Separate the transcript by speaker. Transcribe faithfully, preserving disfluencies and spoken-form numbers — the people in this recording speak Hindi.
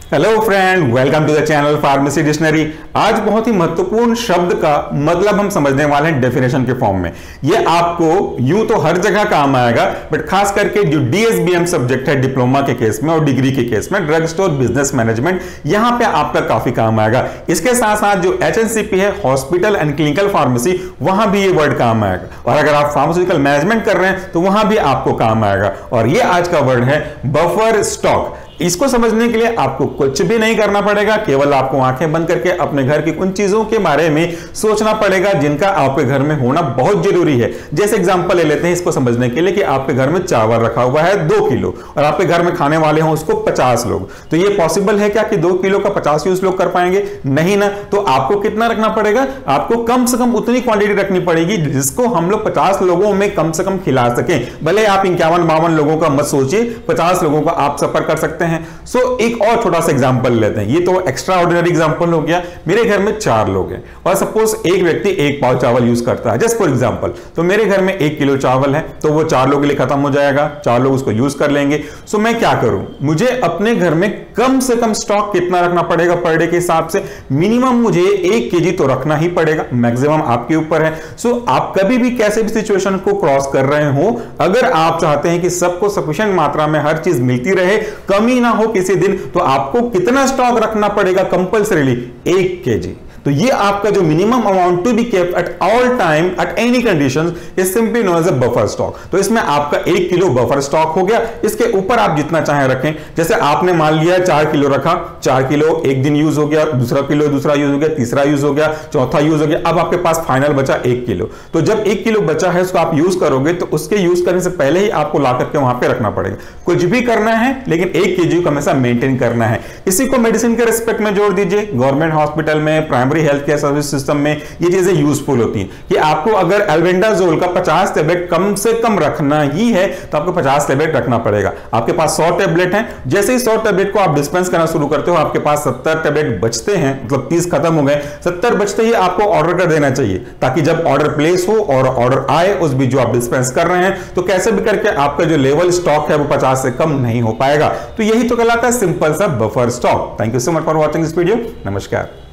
Speaker 1: Hello friend, welcome to the channel pharmacy dictionary. आज बहुत ही महत्वपूर्ण शब्द का मतलब हम समझने वाले हैं डेफिनेशन के फॉर्म में। ये आपको यूं तो हर जगह काम आएगा, बट खास करके जो डीएसबीएम सब्जेक्ट है डिप्लोमा के केस में और डिग्री के केस में, ड्रग स्टोर बिजनेस मैनेजमेंट, यहां पे आपका काफी काम आएगा। इसके साथ साथ जो एचएनसीपी है, हॉस्पिटल एंड क्लिनिकल फार्मेसी, वहां भी ये वर्ड काम आएगा। और अगर आप फार्मास्यूटिकल मैनेजमेंट कर रहे हैं तो वहां भी आपको काम आएगा। और ये आज का वर्ड है बफर स्टॉक। इसको समझने के लिए आपको कुछ भी नहीं करना पड़ेगा, केवल आपको आंखें बंद करके अपने घर की उन चीजों के बारे में सोचना पड़ेगा जिनका आपके घर में होना बहुत जरूरी है। जैसे एग्जांपल ले लेते हैं इसको समझने के लिए कि आपके घर में चावल रखा हुआ है दो किलो और आपके घर में खाने वाले हों उसको पचास लोग, तो ये पॉसिबल है क्या कि दो किलो का पचास यूज लोग कर पाएंगे? नहीं ना। तो आपको कितना रखना पड़ेगा? आपको कम से कम उतनी क्वांटिटी रखनी पड़ेगी जिसको हम लोग पचास लोगों में कम से कम खिला सकें। भले आप इक्यावन बावन लोगों का मत सोचिए, पचास लोगों का आप सफर कर सकते हैं। सो so, एक और छोटा सा एग्जांपल लेते हैं। ये तो एक्स्ट्रा ऑर्डिनरी एग्जांपल हो गया। मेरे घर में चार लोग हैं और सपोज एक व्यक्ति एक पाव चावल यूज करता है, जस्ट फॉर एग्जांपल। तो मेरे घर में एक किलो चावल है, तो वो चार लोगों के लिए खत्म हो जाएगा, चार लोग उसको यूज कर लेंगे। सो so, मैं क्या करूं? मुझे अपने घर में कम से कम स्टॉक कितना रखना पड़ेगा पर डे के हिसाब से? मिनिमम मुझे एक केजी तो रखना ही पड़ेगा, मैक्सिमम आपके ऊपर है। सो so, आप कभी भी कैसे भी सिचुएशन को क्रॉस कर रहे हो, अगर आप चाहते हैं कि सबको सफिशिएंट मात्रा में हर चीज मिलती रहे, कमी ना हो किसी दिन, तो आपको कितना स्टॉक रखना पड़ेगा? कंपल्सरीली एक केजी। तो ये आपका जो minimum amount to be kept at all time at any conditions is simply known as a buffer stock. तो इसमें आपका एक किलो बफर स्टॉक हो गया। इसके ऊपर आप जितना चाहे रखें। जैसे आपने मान लिया चार किलो रखा, चार किलो एक दिन यूज हो गया, दूसरा किलो दूसरा यूज हो गया, तीसरा यूज हो गया, चौथा यूज हो गया, अब आपके पास फाइनल बचा एक किलो। तो जब एक किलो बचा है उसको आप यूज करोगे तो उसके यूज करने से पहले ही आपको ला करके वहां पे रखना पड़ेगा। कुछ भी करना है लेकिन एक केजी को हमेशा मेंटेन करना है। इसी को मेडिसिन के रिस्पेक्ट में जोड़ दीजिए। गवर्नमेंट हॉस्पिटल में, primary health care service system में ये चीजें यूजफुल होती हैं कि आपको अगर एल्बेंडाजोल का पचास टैबलेट कम से कम रखना ही है तो आपको पचास टैबलेट रखना पड़ेगा। आपके पास सौ टैबलेट हैं, जैसे ही सौ टैबलेट को आप डिस्पेंस करना शुरू करते हो आपके पास सत्तर टैबलेट बचते हैं, मतलब तीस खत्म हो गए, सत्तर बचते ही आपको ऑर्डर कर देना चाहिए ताकि जब ऑर्डर प्लेस हो और ऑर्डर आए उस बीच जो आप डिस्पेंस कर रहे हैं तो कैसे भी करके आपका जो लेवल स्टॉक है वो पचास से कम नहीं हो पाएगा। तो यही तो कहलाता है सिंपल सा buffer stock. Thank you so much for watching this video. नमस्कार।